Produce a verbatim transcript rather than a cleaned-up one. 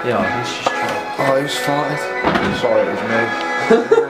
Yeah, he's just trying. Oh, who's farted? Sorry, it was me.